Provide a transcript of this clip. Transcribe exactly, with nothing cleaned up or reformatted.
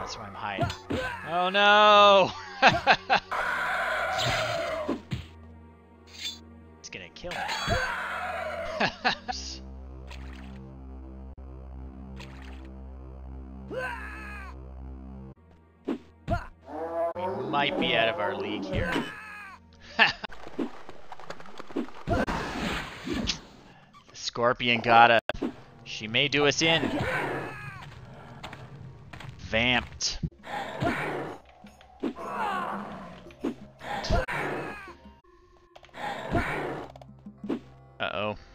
that's where I'm hiding. Oh no! It's gonna kill me. We might be out of our league here. The Scorpion got us. She may do us in. Vamped. Uh-oh.